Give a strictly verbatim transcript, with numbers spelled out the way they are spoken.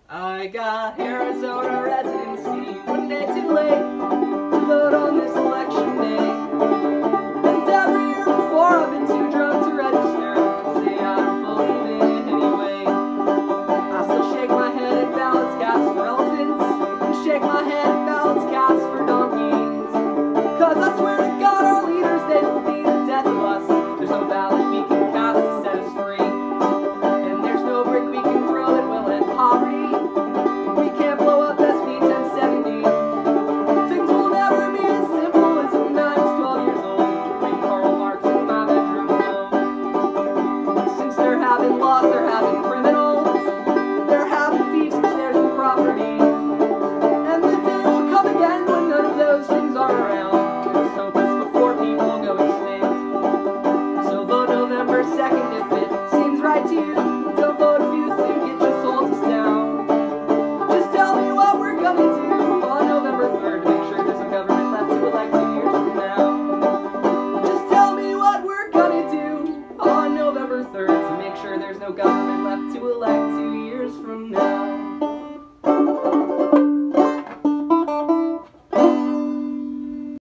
I got Arizona residency. One day too late to vote on this election day. And every year before I've been too drunk to register. Say I don't believe in it anyway. I still shake my head at ballots cast for elephants, and shake my head at ballots cast for donkeys. Cause I swear to God our leaders, they will be the death of us. There's no ballot we can cast to set us free. And there's no brick we can throw that will end poverty. We can't blow up S B ten seventy. Things will never be as simple as when I was twelve years old, reading Karl Marx in my bedroom alone. Since they're having laws, they're having criminals. They're having thieves since there's no property. And the day will come again when none of those things are around. Just hope it's before people go extinct. So vote November second if it seems right to you. Don't vote if you think it just holds us down. Just tell me what we're gonna do on November third to make sure there's a government left to elect two years from now. Just tell me what we're gonna do on November third to make sure there's no government left to elect two years from now.